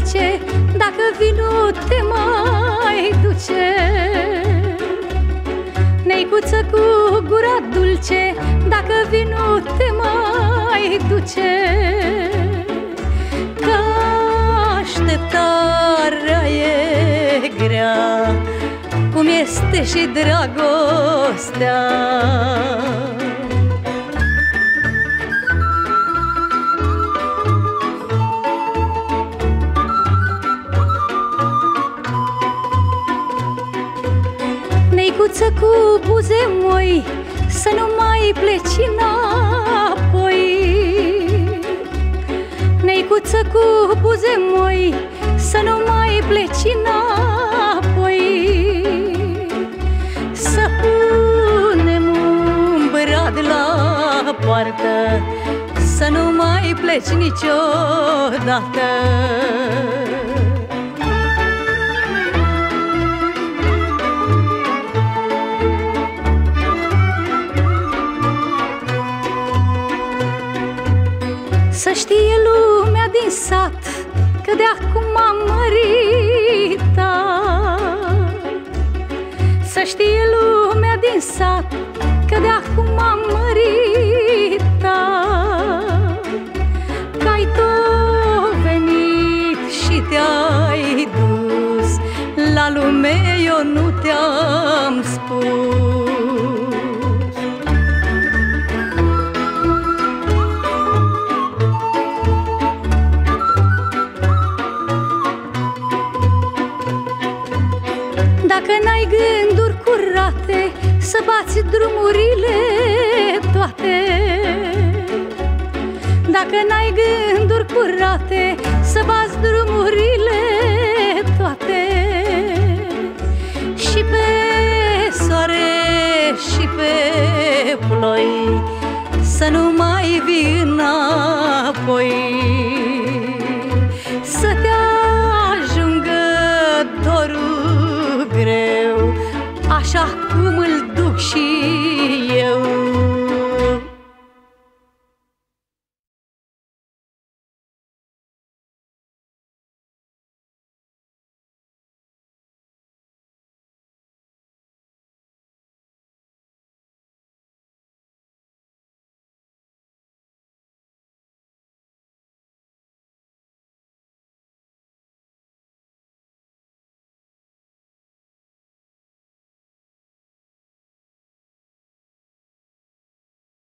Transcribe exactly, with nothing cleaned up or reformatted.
dulce, dacă vinul te mai duce. Neicuță cu gura dulce, dacă vinul te mai duce. Că așteptarea e grea, cum este și dragostea. Neicuță cu buze moi, să nu mai pleci înapoi. Neicuță cu buze moi, să nu mai pleci înapoi. Să punem un brad la poartă, să nu mai pleci niciodată. Să știe lumea din sat că de acum am măritat. Să știe lumea din sat că de acum am măritat. Că-ai tot venit și te-ai dus, la lume eu nu te-am spus. Dacă n-ai gânduri curate, să bați drumurile toate. Dacă n-ai gânduri curate, să bați drumurile toate. Și pe soare și pe ploi, să nu mai vii înapoi. Să te ajungă dorul greu, așa cum îl duc și